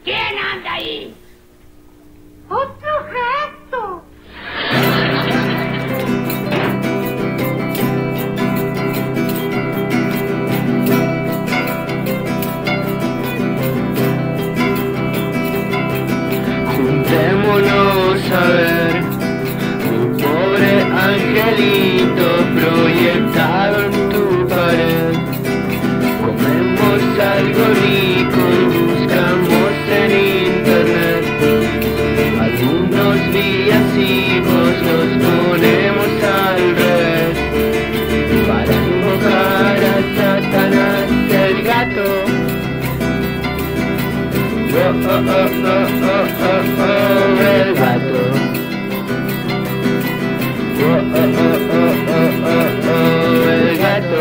¿Quién anda ahí? ¡Otro gato! Juntémonos a ver un pobre angelito proyectado en tu pared. Comemos algo rico y buscamos en internet algunos villancicos, los ponemos al revés para invocar a Satanás el gato. Oh, oh, oh, oh, oh, oh, oh, el gato. Oh, oh, oh, oh, oh, oh, oh, el gato.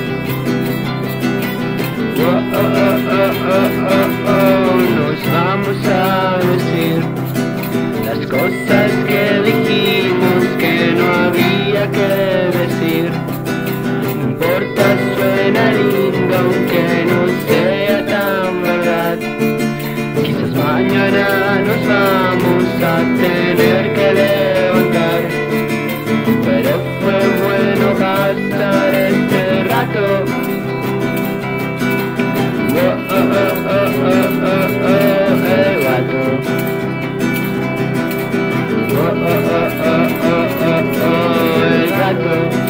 Oh, oh, oh, oh, oh, oh, oh, nos vamos a decir las cosas que dijimos que no había que decir. No importa, suena lindo aunque no sea tan verdad. Quizás mañana nos vamos a tener que levantar, pero fue bueno gastar este rato. Oh, oh, oh, oh, oh, oh, oh, el gato. Oh, oh, oh, oh, oh, oh, oh, el gato.